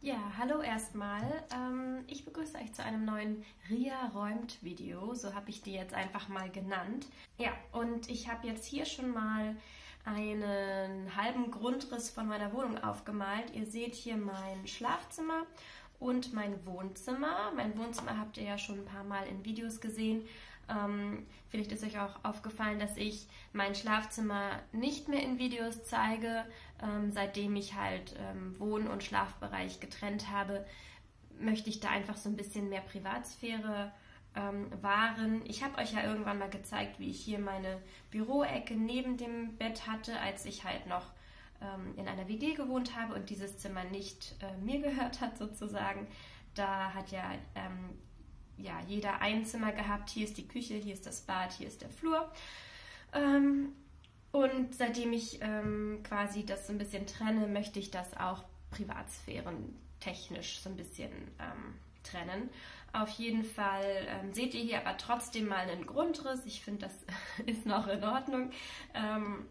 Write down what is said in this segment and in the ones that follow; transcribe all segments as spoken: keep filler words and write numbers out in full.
Ja, hallo erstmal. Ähm, ich begrüße euch zu einem neuen Ria räumt Video, so habe ich die jetzt einfach mal genannt. Ja, und ich habe jetzt hier schon mal einen halben Grundriss von meiner Wohnung aufgemalt. Ihr seht hier mein Schlafzimmer und mein Wohnzimmer. Mein Wohnzimmer habt ihr ja schon ein paar Mal in Videos gesehen. Ähm, vielleicht ist euch auch aufgefallen, dass ich mein Schlafzimmer nicht mehr in Videos zeige. Ähm, seitdem ich halt ähm, Wohn- und Schlafbereich getrennt habe, möchte ich da einfach so ein bisschen mehr Privatsphäre ähm, wahren. Ich habe euch ja irgendwann mal gezeigt, wie ich hier meine Büroecke neben dem Bett hatte, als ich halt noch ähm, in einer W G gewohnt habe und dieses Zimmer nicht äh, mir gehört hat sozusagen. Da hat ja ähm, ja, jeder ein Zimmer gehabt. Hier ist die Küche, hier ist das Bad, hier ist der Flur. Ähm, und seitdem ich ähm, quasi das so ein bisschen trenne, möchte ich das auch privatsphärentechnisch so ein bisschen ähm, trennen. Auf jeden Fall ähm, seht ihr hier aber trotzdem mal einen Grundriss. Ich finde, das ist noch in Ordnung. Ähm,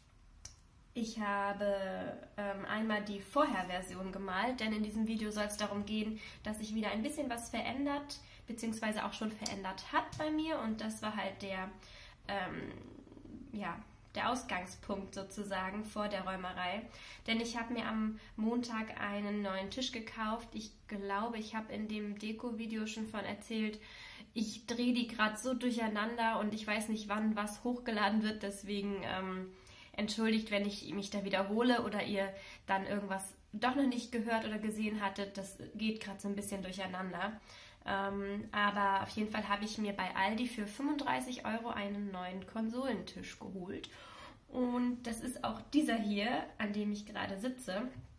Ich habe ähm, einmal die Vorher-Version gemalt, denn in diesem Video soll es darum gehen, dass sich wieder ein bisschen was verändert, beziehungsweise auch schon verändert hat bei mir. Und das war halt der, ähm, ja, der Ausgangspunkt sozusagen vor der Räumerei. Denn ich habe mir am Montag einen neuen Tisch gekauft. Ich glaube, ich habe in dem Deko-Video schon von erzählt, ich drehe die gerade so durcheinander und ich weiß nicht, wann was hochgeladen wird, deswegen Ähm, entschuldigt, wenn ich mich da wiederhole oder ihr dann irgendwas doch noch nicht gehört oder gesehen hattet. Das geht gerade so ein bisschen durcheinander. Ähm, aber auf jeden Fall habe ich mir bei Aldi für fünfunddreißig Euro einen neuen Konsolentisch geholt. Und das ist auch dieser hier, an dem ich gerade sitze.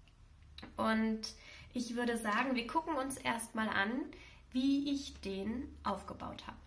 Und ich würde sagen, wir gucken uns erstmal an, wie ich den aufgebaut habe.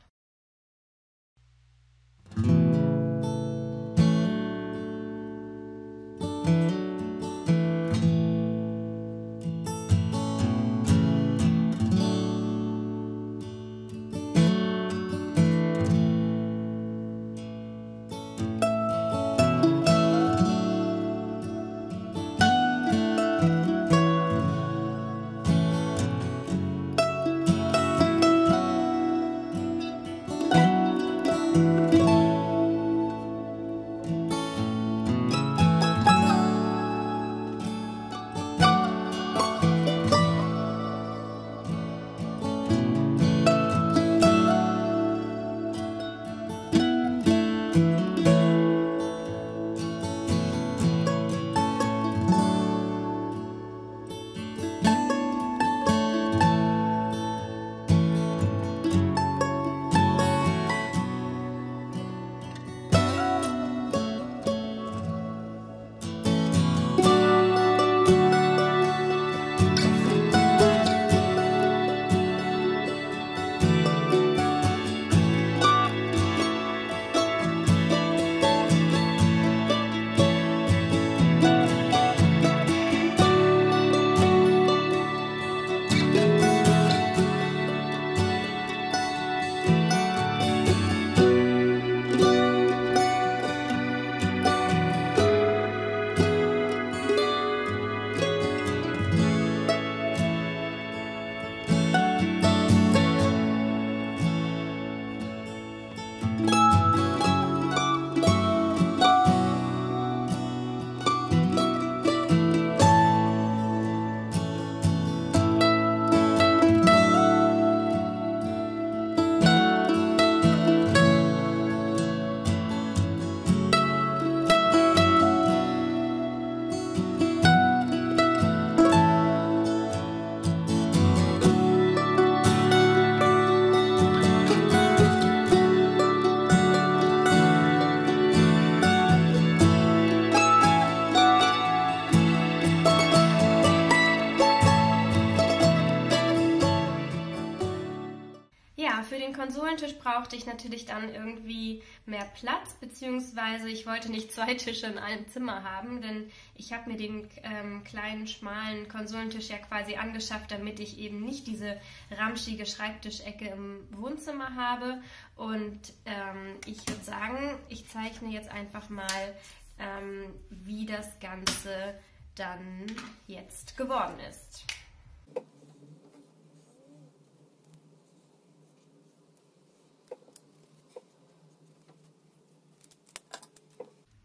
Für den Konsolentisch brauchte ich natürlich dann irgendwie mehr Platz, beziehungsweise ich wollte nicht zwei Tische in einem Zimmer haben, denn ich habe mir den ähm, kleinen, schmalen Konsolentisch ja quasi angeschafft, damit ich eben nicht diese ramschige Schreibtischecke im Wohnzimmer habe. Und ähm, ich würde sagen, ich zeichne jetzt einfach mal, ähm, wie das Ganze dann jetzt geworden ist.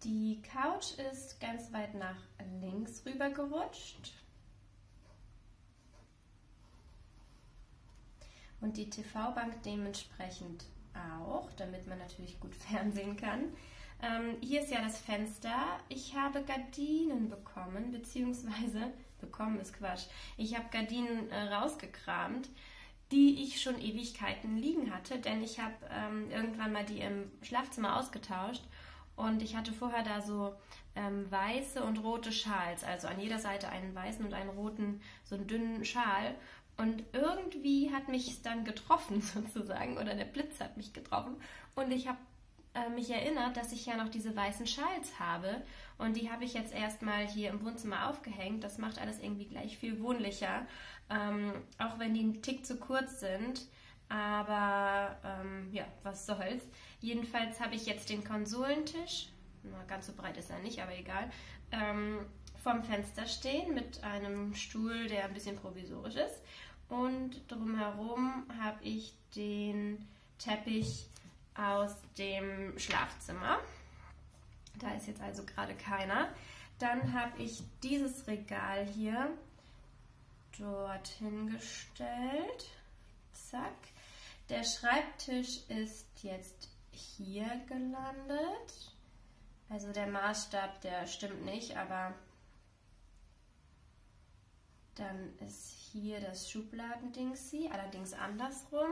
Die Couch ist ganz weit nach links rüber gerutscht. Und die T V-Bank dementsprechend auch, damit man natürlich gut fernsehen kann. Ähm, hier ist ja das Fenster. Ich habe Gardinen bekommen, beziehungsweise, bekommen ist Quatsch, ich habe Gardinen äh, rausgekramt, die ich schon Ewigkeiten liegen hatte, denn ich habe ähm, irgendwann mal die im Schlafzimmer ausgetauscht und ich hatte vorher da so ähm, weiße und rote Schals, also an jeder Seite einen weißen und einen roten, so einen dünnen Schal. Und irgendwie hat mich es dann getroffen sozusagen, oder der Blitz hat mich getroffen und ich habe äh, mich erinnert, dass ich ja noch diese weißen Schals habe und die habe ich jetzt erstmal hier im Wohnzimmer aufgehängt. Das macht alles irgendwie gleich viel wohnlicher, ähm, auch wenn die einen Tick zu kurz sind, aber ähm, ja, was soll's. Jedenfalls habe ich jetzt den Konsolentisch, na, ganz so breit ist er nicht, aber egal, ähm, vom Fenster stehen mit einem Stuhl, der ein bisschen provisorisch ist. Und drumherum habe ich den Teppich aus dem Schlafzimmer. Da ist jetzt also gerade keiner. Dann habe ich dieses Regal hier dorthin gestellt. Zack. Der Schreibtisch ist jetzt hier gelandet. Also der Maßstab, der stimmt nicht, aber dann ist hier das Schubladendingsi, allerdings andersrum.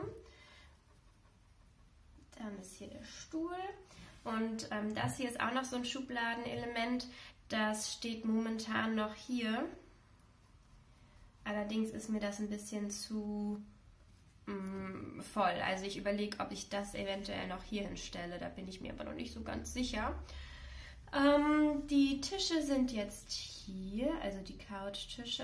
Dann ist hier der Stuhl. Und ähm, das hier ist auch noch so ein Schubladenelement. Das steht momentan noch hier. Allerdings ist mir das ein bisschen zu mh, voll. Also ich überlege, ob ich das eventuell noch hier hinstelle. Da bin ich mir aber noch nicht so ganz sicher. Ähm, die Tische sind jetzt hier, also die Couchtische.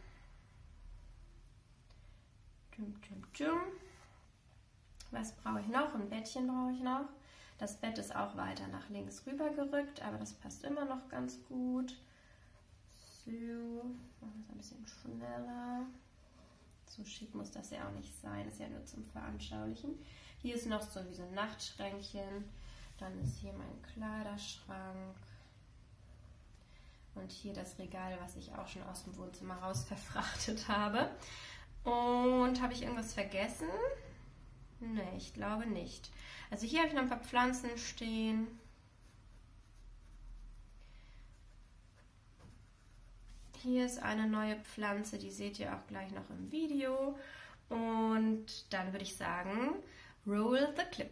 Was brauche ich noch? Ein Bettchen brauche ich noch. Das Bett ist auch weiter nach links rüber gerückt, aber das passt immer noch ganz gut. So, machen wir es ein bisschen schneller. So schick muss das ja auch nicht sein, ist ja nur zum Veranschaulichen. Hier ist noch so wie so ein Nachtschränkchen. Dann ist hier mein Kleiderschrank. Und hier das Regal, was ich auch schon aus dem Wohnzimmer raus verfrachtet habe. Und habe ich irgendwas vergessen? Nee, ich glaube nicht. Also hier habe ich noch ein paar Pflanzen stehen. Hier ist eine neue Pflanze, die seht ihr auch gleich noch im Video. Und dann würde ich sagen, roll the clip.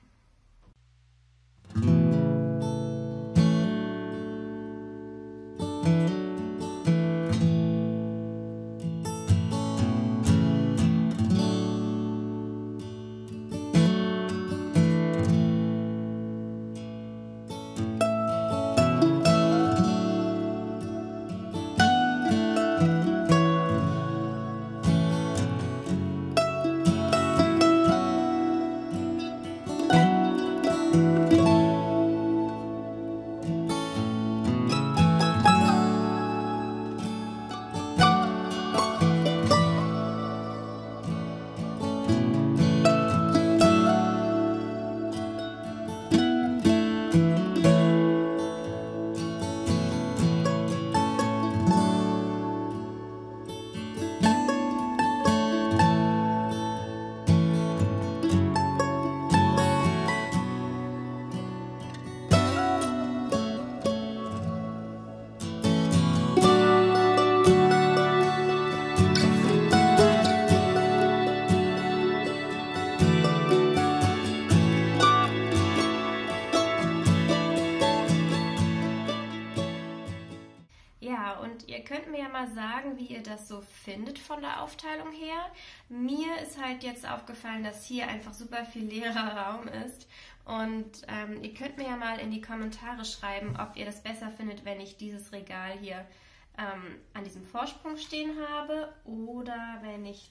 Und ihr könnt mir ja mal sagen, wie ihr das so findet von der Aufteilung her. Mir ist halt jetzt aufgefallen, dass hier einfach super viel leerer Raum ist. Und ähm, ihr könnt mir ja mal in die Kommentare schreiben, ob ihr das besser findet, wenn ich dieses Regal hier ähm, an diesem Vorsprung stehen habe oder wenn ich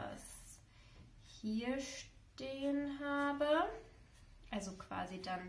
das hier stehen habe, also quasi dann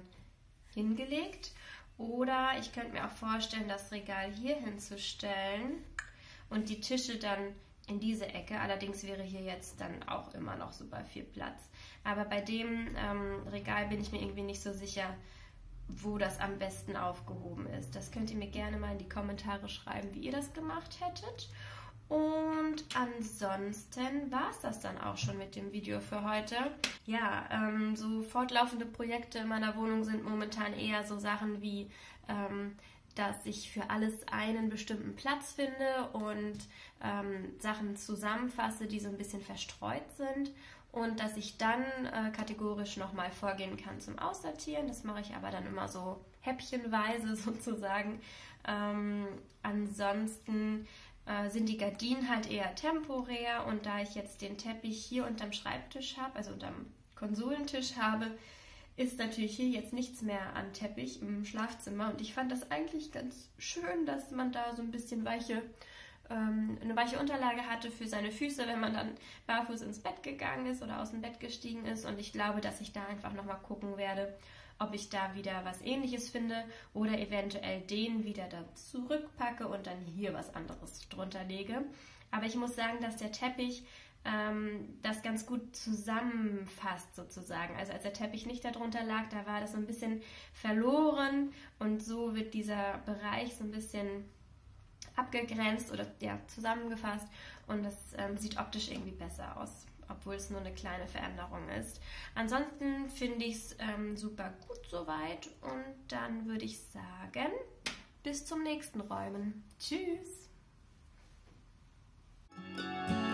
hingelegt. Oder ich könnte mir auch vorstellen, das Regal hier hinzustellen und die Tische dann in diese Ecke. Allerdings wäre hier jetzt dann auch immer noch super viel Platz. Aber bei dem ähm, Regal bin ich mir irgendwie nicht so sicher, wo das am besten aufgehoben ist. Das könnt ihr mir gerne mal in die Kommentare schreiben, wie ihr das gemacht hättet. Und ansonsten war es das dann auch schon mit dem Video für heute. Ja, ähm, so fortlaufende Projekte in meiner Wohnung sind momentan eher so Sachen wie, ähm, dass ich für alles einen bestimmten Platz finde und ähm, Sachen zusammenfasse, die so ein bisschen verstreut sind. Und dass ich dann äh, kategorisch nochmal vorgehen kann zum Aussortieren. Das mache ich aber dann immer so häppchenweise sozusagen. Ähm, ansonsten äh, sind die Gardinen halt eher temporär. Und da ich jetzt den Teppich hier unterm Schreibtisch habe, also unterm Konsolentisch habe, ist natürlich hier jetzt nichts mehr an Teppich im Schlafzimmer. Und ich fand das eigentlich ganz schön, dass man da so ein bisschen weiche eine weiche Unterlage hatte für seine Füße, wenn man dann barfuß ins Bett gegangen ist oder aus dem Bett gestiegen ist. Und ich glaube, dass ich da einfach nochmal gucken werde, ob ich da wieder was Ähnliches finde oder eventuell den wieder da zurückpacke und dann hier was anderes drunter lege. Aber ich muss sagen, dass der Teppich ähm, das ganz gut zusammenfasst sozusagen. Also als der Teppich nicht darunter lag, da war das so ein bisschen verloren und so wird dieser Bereich so ein bisschen abgegrenzt oder ja, zusammengefasst und das ähm, sieht optisch irgendwie besser aus, obwohl es nur eine kleine Veränderung ist. Ansonsten finde ich es ähm, super gut soweit und dann würde ich sagen, bis zum nächsten Räumen. Tschüss!